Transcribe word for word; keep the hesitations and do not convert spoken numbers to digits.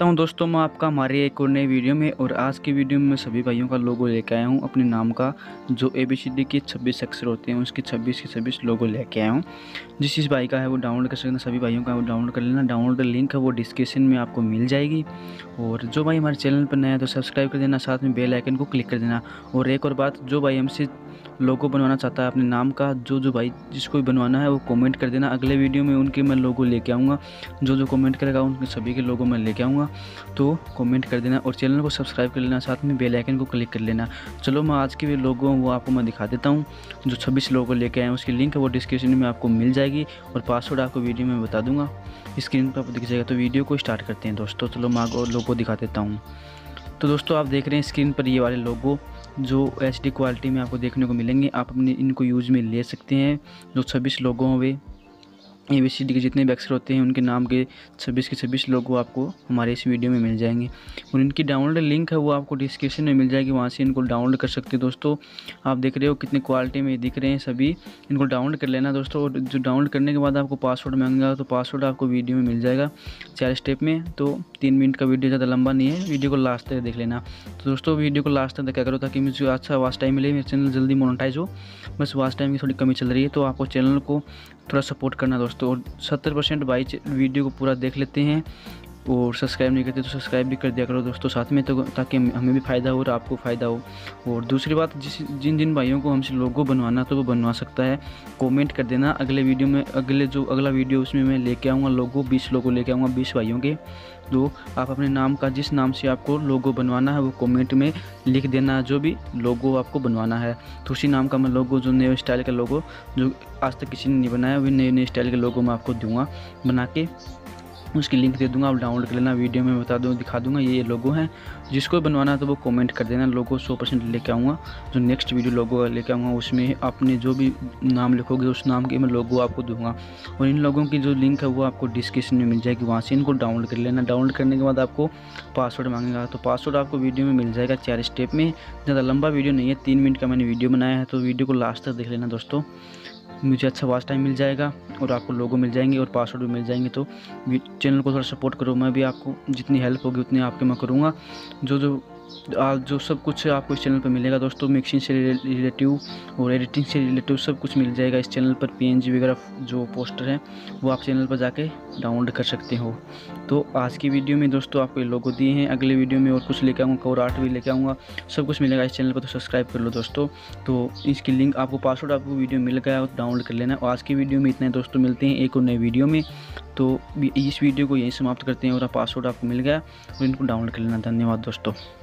करता हूं दोस्तों मैं आपका हमारे एक और नए वीडियो में। और आज की वीडियो में मैं सभी भाइयों का लोगो लेके आया हूं अपने नाम का। जो ए बी सी डी के छब्बीस अक्षर होते हैं उसके छब्बीस के छब्बीस लोगो लेके आया हूं। जिस जिस भाई का है वो डाउनलोड कर सकते हैं, सभी भाइयों का वो डाउनलोड कर लेना। डाउनलोड लिंक है वो डिस्क्रिप्शन में आपको मिल जाएगी। और जो भाई हमारे चैनल पर नया है तो सब्सक्राइब कर देना, साथ में बेल आइकन को क्लिक कर देना। और एक और बात, जो भाई हमसे लोगो बनवाना चाहता है अपने नाम का, जो जो भाई जिसको भी बनवाना है वो कमेंट कर देना। अगले वीडियो में उनके मैं लोगो लेके आऊँगा। जो जो कमेंट करेगा उनके सभी के लोगो मैं लेके आऊँगा, तो कमेंट कर देना और चैनल को सब्सक्राइब कर लेना, साथ में बेल आइकन को क्लिक कर लेना। चलो मैं आज के भी लोगो वो आपको मैं दिखा देता हूँ। जो छब्बीस लोगो लेके आए हैं उसकी लिंक है वो डिस्क्रिप्शन में आपको मिल जाएगी और पासवर्ड आपको वीडियो में बता दूंगा, स्क्रीन पर आपको दिख जाएगा। तो वीडियो को स्टार्ट करते हैं दोस्तों। चलो मैं आपको लोगो दिखा देता हूँ। तो दोस्तों आप देख रहे हैं स्क्रीन पर ये वाले लोगो जो एच डी क्वालिटी में आपको देखने को मिलेंगे। आप अपने इनको यूज़ में ले सकते हैं। जो छब्बीस लोगो हैं वे ए बी सी डी के जितने भी अक्षर होते हैं उनके नाम के छब्बीस के छब्बीस लोगो आपको हमारे इस वीडियो में मिल जाएंगे। और इनकी डाउनलोड लिंक है वो आपको डिस्क्रिप्शन में मिल जाएगी, वहाँ से इनको डाउनलोड कर सकते हैं। दोस्तों आप देख रहे हो कितनी क्वालिटी में दिख रहे हैं सभी, इनको डाउनलोड कर लेना दोस्तों। और जो डाउनलोड करने के बाद आपको पासवर्ड मांगेगा तो पासवर्ड आपको वीडियो में मिल जाएगा चार स्टेप में। तो तीन मिनट का वीडियो ज़्यादा लंबा नहीं है, वीडियो को लास्ट तक देख लेना। तो दोस्तों वीडियो को लास्ट तक क्या करो ताकि मुझे अच्छा वॉच टाइम मिले, मेरा चैनल जल्दी मोनेटाइज हो। बस वॉच टाइम की थोड़ी कमी चल रही है, तो आपको चैनल को थोड़ा सपोर्ट करना दोस्तों। और सत्तर परसेंट भाई वीडियो को पूरा देख लेते हैं और सब्सक्राइब नहीं करते तो सब्सक्राइब भी कर दिया करो दोस्तों साथ में, तो ताकि हमें भी फ़ायदा हो और आपको फ़ायदा हो। और दूसरी बात, जिस जिन जिन भाइयों को हमसे लोगो बनवाना तो वो बनवा सकता है, कमेंट कर देना। अगले वीडियो में अगले जो अगला वीडियो उसमें मैं लेके आऊँगा लोगो, बीस लोगो लेके आऊँगा बीस भाइयों के। तो आप अपने नाम का जिस नाम से आपको लोगो बनवाना है वो कमेंट में लिख देना, जो भी लोगो आपको बनवाना है। तो उसी नाम का मैं लोगो, जो नए स्टाइल का लोगो जो आज तक किसी ने नहीं बनाया, वही नए नए स्टाइल के लोगो मैं आपको दूंगा बना के, उसकी लिंक दे दूंगा। आप डाउनलोड कर लेना, वीडियो में बता दूँ दिखा दूंगा ये ये लोगो हैं। जिसको बनवाना है तो वो कमेंट कर देना। लोगो सौ परसेंट लेके आऊँगा। जो नेक्स्ट वीडियो लोगो लेके आऊँगा उसमें आपने जो भी नाम लिखोगे उस नाम के मैं लोगो आपको दूंगा। और इन लोगों की जो लिंक है वो आपको डिस्क्रिप्शन में मिल जाएगी, वहाँ से इनको डाउनलोड कर लेना। डाउनलोड करने के बाद आपको पासवर्ड मांगेगा, तो पासवर्ड आपको वीडियो में मिल जाएगा चार स्टेप में। ज़्यादा लंबा वीडियो नहीं है, तीन मिनट का मैंने वीडियो बनाया है, तो वीडियो को लास्ट तक देख लेना दोस्तों। मुझे अच्छा वॉच टाइम मिल जाएगा और आपको लोगो मिल जाएंगे और पासवर्ड भी मिल जाएंगे। तो चैनल को थोड़ा सपोर्ट करो, मैं भी आपको जितनी हेल्प होगी उतनी आपके मैं करूँगा। जो जो आज जो सब कुछ आपको इस चैनल पर मिलेगा दोस्तों, मिक्सिंग से रिलेटिव और एडिटिंग से रिलेटिव सब कुछ मिल जाएगा इस चैनल पर। पी एन जी वगैरह जो पोस्टर हैं वो आप चैनल पर जाके डाउनलोड कर सकते हो। तो आज की वीडियो में दोस्तों आपको ये लोगो दिए हैं। अगले वीडियो में और कुछ लेके आऊँगा, और आर्ट भी लेके आऊँगा, सब कुछ मिलेगा इस चैनल पर। तो सब्सक्राइब कर लो दोस्तों। तो इसकी लिंक आपको, पासवर्ड आपको वीडियो मिल गया, डाउनलोड कर लेना। और आज की वीडियो में इतने दोस्तों, मिलते हैं एक और नए वीडियो में। तो इस वीडियो को यहीं समाप्त करते हैं। और पासवर्ड आपको मिल गया और इनको डाउनलोड कर लेना। धन्यवाद दोस्तों।